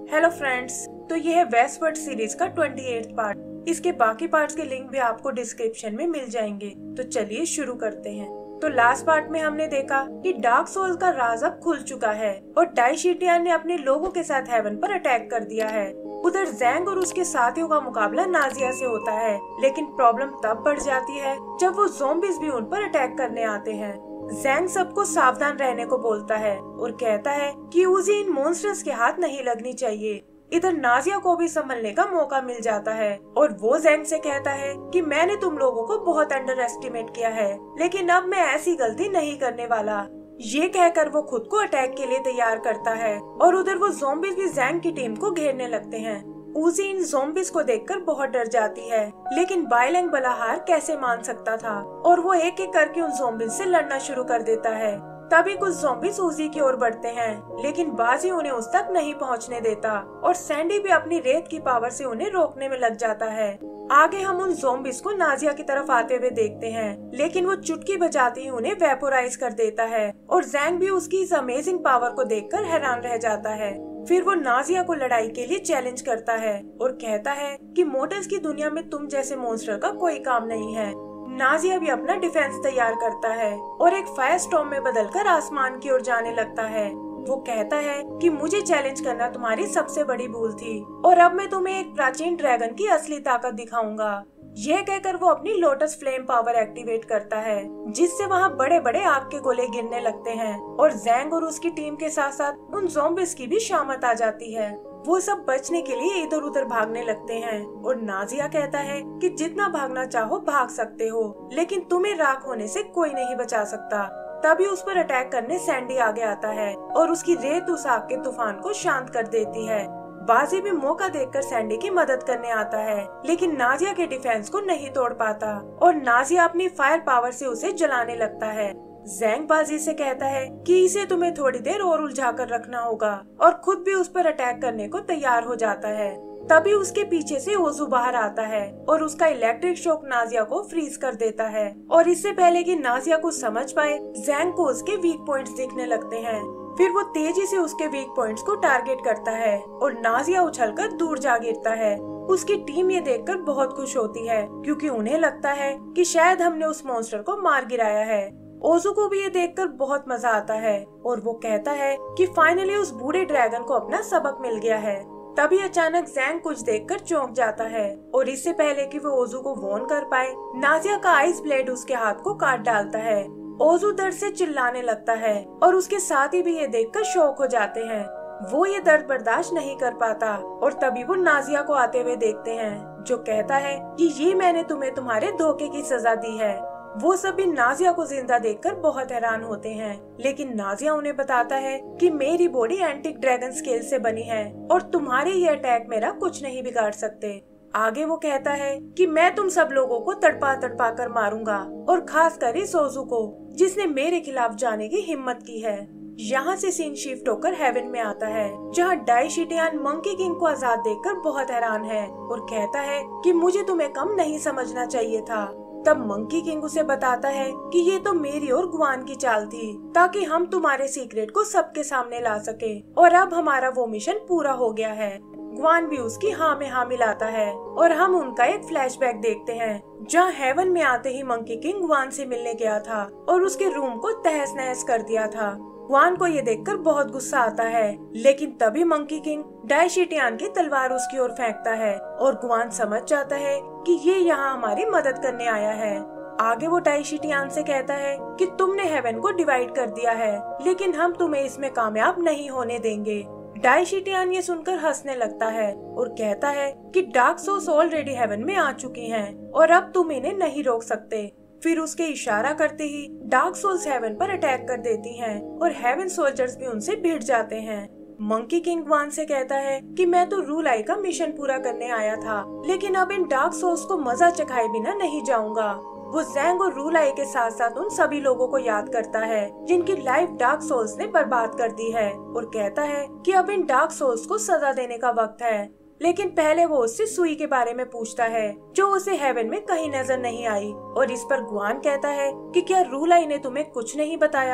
Hello friends, तो ये है वेस्टवर्ड सीरीज का 28th पार्ट। इसके बाकी पार्ट्स के लिंक भी आपको डिस्क्रिप्शन में मिल जाएंगे। तो चलिए शुरू करते हैं। तो लास्ट पार्ट में हमने देखा कि डार्क सोल का राज अब खुल चुका है और डाई शीटियान ने अपने लोगों के साथ हेवन पर अटैक कर दिया है। उधर ज़ैंग और उसके साथियों का मुकाबला नाजिया से होता है, लेकिन प्रॉब्लम तब बढ़ जाती है जब वो ज़ॉम्बीज़ भी उन पर अटैक करने आते हैं। ज़ैंग सबको सावधान रहने को बोलता है और कहता है कि उसे इन मॉन्स्टर्स के हाथ नहीं लगनी चाहिए। इधर नाजिया को भी संभलने का मौका मिल जाता है और वो ज़ैंग से कहता है कि मैंने तुम लोगों को बहुत अंडर एस्टिमेट किया है, लेकिन अब मैं ऐसी गलती नहीं करने वाला। ये कहकर वो खुद को अटैक के लिए तैयार करता है और उधर वो ज़ॉम्बीज़ भी ज़ैंग की टीम को घेरने लगते हैं। उसी इन ज़ॉम्बीज़ को देखकर बहुत डर जाती है, लेकिन बाइलैंग भला हार कैसे मान सकता था और वो एक एक करके उन ज़ॉम्बीज़ से लड़ना शुरू कर देता है। तभी कुछ ज़ॉम्बीज़ उसी की ओर बढ़ते हैं, लेकिन बाजी उन्हें उस तक नहीं पहुंचने देता और सैंडी भी अपनी रेत की पावर से उन्हें रोकने में लग जाता है। आगे हम उन ज़ॉम्बीज़ को नाजिया की तरफ आते हुए देखते हैं, लेकिन वो चुटकी बजाते ही उन्हें वेपोराइज कर देता है और ज़ैंग भी उसकी इस अमेजिंग पावर को देखकर हैरान रह जाता है। फिर वो नाजिया को लड़ाई के लिए चैलेंज करता है और कहता है कि मोटर्स की दुनिया में तुम जैसे मॉन्स्टर का कोई काम नहीं है। नाजिया भी अपना डिफेंस तैयार करता है और एक फायर स्टॉर्म में बदलकर आसमान की ओर जाने लगता है। वो कहता है कि मुझे चैलेंज करना तुम्हारी सबसे बड़ी भूल थी और अब मैं तुम्हें एक प्राचीन ड्रैगन की असली ताकत दिखाऊंगा। यह कहकर वो अपनी लोटस फ्लेम पावर एक्टिवेट करता है, जिससे वहाँ बड़े बड़े आग के गोले गिरने लगते हैं और ज़ैंग और उसकी टीम के साथ साथ उन ज़ॉम्बीज़ की भी शामत आ जाती है। वो सब बचने के लिए इधर उधर भागने लगते हैं और नाजिया कहता है कि जितना भागना चाहो भाग सकते हो, लेकिन तुम्हें राख होने से कोई नहीं बचा सकता। तभी उस पर अटैक करने सैंडी आगे आता है और उसकी रेत उस आग के तूफान को शांत कर देती है। बाजी भी मौका देखकर सैंडी की मदद करने आता है, लेकिन नाजिया के डिफेंस को नहीं तोड़ पाता और नाजिया अपनी फायर पावर से उसे जलाने लगता है। ज़ैंग बाजी से कहता है कि इसे तुम्हें थोड़ी देर और उलझा कर रखना होगा और खुद भी उस पर अटैक करने को तैयार हो जाता है। तभी उसके पीछे से ओजू बाहर आता है और उसका इलेक्ट्रिक शॉक नाजिया को फ्रीज कर देता है और इससे पहले कि नाजिया कुछ समझ पाए, ज़ैंग को उसके वीक पॉइंट्स दिखने लगते हैं। फिर वो तेजी से उसके वीक पॉइंट्स को टारगेट करता है और नाजिया उछलकर दूर जा गिरता है। उसकी टीम ये देखकर बहुत खुश होती है, क्योंकि उन्हें लगता है कि शायद हमने उस मॉन्स्टर को मार गिराया है। ओजू को भी ये देखकर बहुत मजा आता है और वो कहता है कि फाइनली उस बूढ़े ड्रैगन को अपना सबक मिल गया है। तभी अचानक ज़ैंग कुछ देखकर चौंक जाता है और इससे पहले कि वो ओजू को वॉर्न कर पाए, नाजिया का आइस ब्लेड उसके हाथ को काट डालता है। ओजू दर्द से चिल्लाने लगता है और उसके साथी भी ये देखकर शॉक हो जाते हैं। वो ये दर्द बर्दाश्त नहीं कर पाता और तभी वो नाजिया को आते हुए देखते हैं, जो कहता है कि ये मैंने तुम्हें तुम्हारे धोखे की सजा दी है। वो सभी नाजिया को जिंदा देखकर बहुत हैरान होते हैं, लेकिन नाजिया उन्हें बताता है कि मेरी बॉडी एंटिक ड्रैगन स्केल से बनी है और तुम्हारे ये अटैक मेरा कुछ नहीं बिगाड़ सकते। आगे वो कहता है कि मैं तुम सब लोगों को तड़पा तड़पा कर मारूंगा और खास कर इस ओजू को, जिसने मेरे खिलाफ जाने की हिम्मत की है। यहाँ से सीन शिफ्ट होकर हेवन में आता है, जहाँ डाई शीटियान मंकी किंग को आजाद देखकर बहुत हैरान है और कहता है कि मुझे तुम्हें कम नहीं समझना चाहिए था। तब मंकी किंग उसे बताता है कि ये तो मेरी और ग्वान की चाल थी, ताकि हम तुम्हारे सीक्रेट को सबके सामने ला सके और अब हमारा वो मिशन पूरा हो गया है। ग्वान भी उसकी हाँ में हाँ मिलाता है और हम उनका एक फ्लैशबैक देखते हैं, जहाँ हेवन में आते ही मंकी किंग ग्वान से मिलने गया था और उसके रूम को तहस नहस कर दिया था। ग्वान को ये देखकर बहुत गुस्सा आता है, लेकिन तभी मंकी किंग डाई शीटियान की तलवार उसकी ओर फेंकता है और ग्वान समझ जाता है कि ये यहाँ हमारी मदद करने आया है। आगे वो डाई शीटियान से कहता है कि तुमने हेवन को डिवाइड कर दिया है, लेकिन हम तुम्हें इसमें कामयाब नहीं होने देंगे। डाई शीटियान ये सुनकर हंसने लगता है और कहता है कि डार्क सोल्स ऑलरेडी हेवन में आ चुकी हैं और अब तुम इन्हें नहीं रोक सकते। फिर उसके इशारा करते ही डार्क सोल्स हेवन पर अटैक कर देती हैं और हेवन सोल्जर्स भी उनसे भिड़ जाते हैं। मंकी किंग ग्वान से कहता है कि मैं तो रूल आई का मिशन पूरा करने आया था, लेकिन अब इन डार्क सोल्स को मजा चखाए बिना नहीं जाऊंगा। वो ज़ैंग और रूल आई के साथ साथ उन सभी लोगों को याद करता है जिनकी लाइफ डार्क सोल्स ने बर्बाद कर दी है और कहता है कि अब इन डार्क सोल्स को सजा देने का वक्त है। लेकिन पहले वो उससे सुई के बारे में पूछता है, जो उसे हेवन में कहीं नजर नहीं आई और इस पर ग्वान कहता है कि क्या रूल आई ने तुम्हें कुछ नहीं बताया।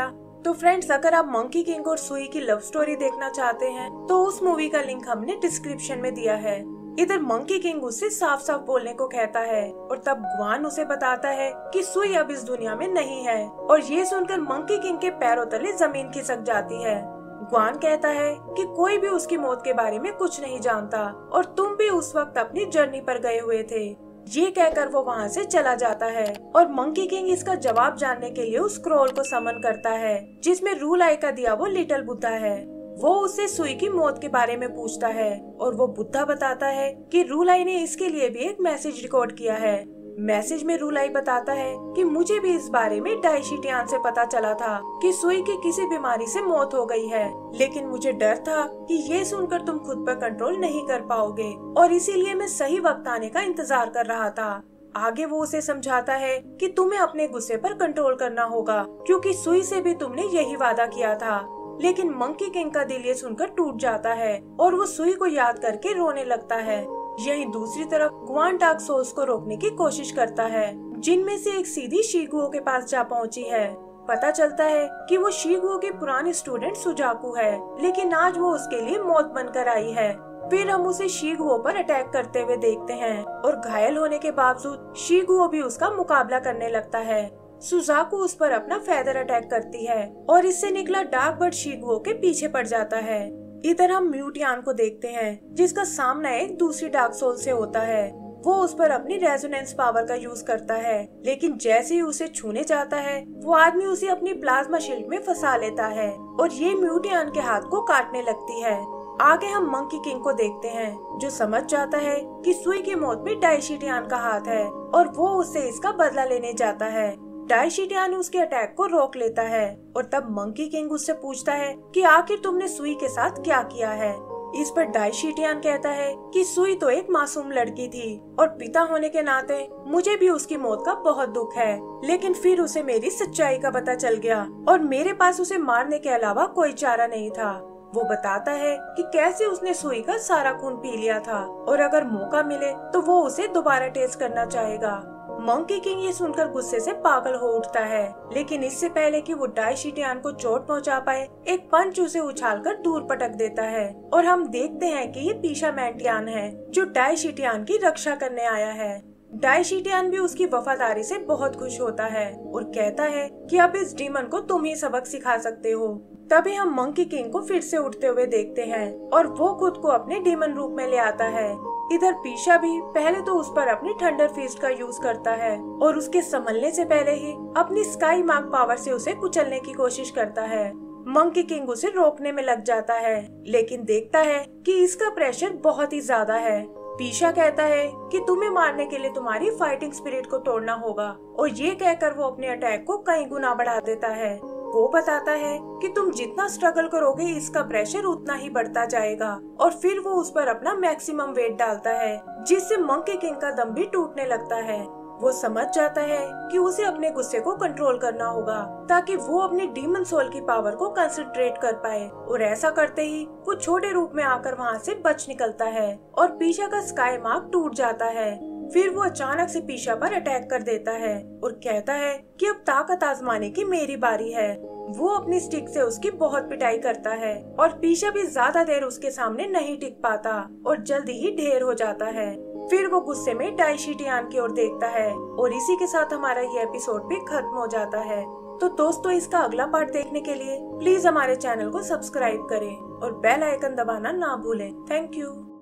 तो फ्रेंड्स, अगर आप मंकी किंग और सुई की लव स्टोरी देखना चाहते हैं तो उस मूवी का लिंक हमने डिस्क्रिप्शन में दिया है। इधर मंकी किंग उससे साफ साफ बोलने को कहता है और तब ग्वान उसे बताता है कि सुई अब इस दुनिया में नहीं है, और ये सुनकर मंकी किंग के पैरों तले जमीन खिसक जाती है। ग्वान कहता है कि कोई भी उसकी मौत के बारे में कुछ नहीं जानता और तुम भी उस वक्त अपनी जर्नी पर गए हुए थे। ये कहकर वो वहाँ से चला जाता है और मंकी किंग इसका जवाब जानने के लिए उस स्क्रॉल को समन करता है जिसमें रूल आई का दिया वो लिटिल बुद्धा है। वो उससे सुई की मौत के बारे में पूछता है और वो बुद्धा बताता है कि रूल आई ने इसके लिए भी एक मैसेज रिकॉर्ड किया है। मैसेज में रूल आई बताता है कि मुझे भी इस बारे में डाइशिटियान से पता चला था कि सुई की किसी बीमारी से मौत हो गई है, लेकिन मुझे डर था कि ये सुनकर तुम खुद पर कंट्रोल नहीं कर पाओगे और इसीलिए मैं सही वक्त आने का इंतजार कर रहा था। आगे वो उसे समझाता है कि तुम्हें अपने गुस्से पर कंट्रोल करना होगा क्योंकि सुई से भी तुमने यही वादा किया था। लेकिन मंकी किंग का दिल ये सुनकर टूट जाता है और वो सुई को याद करके रोने लगता है। यहीं दूसरी तरफ ग्वान डार्क सोल्स को रोकने की कोशिश करता है, जिनमें से एक सीधी शीगुओ के पास जा पहुंची है। पता चलता है कि वो शीगुओ की पुरानी स्टूडेंट सुजाकू है, लेकिन आज वो उसके लिए मौत बनकर आई है। फिर हम उसे शीगुओ पर अटैक करते हुए देखते हैं और घायल होने के बावजूद शीगुओ भी उसका मुकाबला करने लगता है। सुजाकू उस पर अपना फेदर अटैक करती है और इससे निकला डार्क बर्ड शीगुओ के पीछे पड़ जाता है। इधर हम म्यूटियान को देखते हैं जिसका सामना एक दूसरी डार्क सोल से होता है। वो उस पर अपनी रेजोनेंस पावर का यूज करता है, लेकिन जैसे ही उसे छूने जाता है वो आदमी उसे अपनी प्लाज्मा शील्ड में फंसा लेता है और ये म्यूटियान के हाथ को काटने लगती है। आगे हम मंकी किंग को देखते हैं जो समझ जाता है कि सुई की मौत में डाइशिटियान का हाथ है और वो उससे इसका बदला लेने जाता है। डाइशिटियान उसके अटैक को रोक लेता है और तब मंकी किंग उससे पूछता है कि आखिर तुमने सुई के साथ क्या किया है। इस पर डाइशिटियान कहता है कि सुई तो एक मासूम लड़की थी और पिता होने के नाते मुझे भी उसकी मौत का बहुत दुख है, लेकिन फिर उसे मेरी सच्चाई का पता चल गया और मेरे पास उसे मारने के अलावा कोई चारा नहीं था। वो बताता है कि कैसे उसने सुई का सारा खून पी लिया था और अगर मौका मिले तो वो उसे दोबारा टेस्ट करना चाहेगा। मंकी किंग ये सुनकर गुस्से से पागल हो उठता है, लेकिन इससे पहले कि वो डाइशिटियान को चोट पहुंचा पाए एक पंच उसे उछालकर दूर पटक देता है और हम देखते हैं कि ये पीशा मैंटियान है जो डाइशिटियान की रक्षा करने आया है। डाइशिटियान भी उसकी वफादारी से बहुत खुश होता है और कहता है कि अब इस डीमन को तुम ही सबक सिखा सकते हो। तभी हम मंकी किंग को फिर से उठते हुए देखते हैं और वो खुद को अपने डीमन रूप में ले आता है। इधर पीशा भी पहले तो उस पर अपनी थंडर फिस्ट का यूज करता है और उसके संभलने से पहले ही अपनी स्काई मार्क पावर से उसे कुचलने की कोशिश करता है। मंकी किंग उसे रोकने में लग जाता है, लेकिन देखता है कि इसका प्रेशर बहुत ही ज्यादा है। पीशा कहता है कि तुम्हें मारने के लिए तुम्हारी फाइटिंग स्पिरिट को तोड़ना होगा और ये कहकर वो अपने अटैक को कई गुना बढ़ा देता है। वो बताता है कि तुम जितना स्ट्रगल करोगे इसका प्रेशर उतना ही बढ़ता जाएगा और फिर वो उस पर अपना मैक्सिमम वेट डालता है, जिससे मंकी किंग का दम भी टूटने लगता है। वो समझ जाता है कि उसे अपने गुस्से को कंट्रोल करना होगा ताकि वो अपने डीमन सोल की पावर को कंसंट्रेट कर पाए और ऐसा करते ही वो छोटे रूप में आकर वहाँ से बच निकलता है और पीशा का स्काई मार्क टूट जाता है। फिर वो अचानक से पीशा पर अटैक कर देता है और कहता है कि अब ताकत आजमाने की मेरी बारी है। वो अपनी स्टिक से उसकी बहुत पिटाई करता है और पीशा भी ज्यादा देर उसके सामने नहीं टिक पाता और जल्दी ही ढेर हो जाता है। फिर वो गुस्से में डाइशिटियान की ओर देखता है और इसी के साथ हमारा ये एपिसोड भी खत्म हो जाता है। तो दोस्तों, इसका अगला पार्ट देखने के लिए प्लीज हमारे चैनल को सब्सक्राइब करें और बेल आइकन दबाना ना भूलें। Thank you.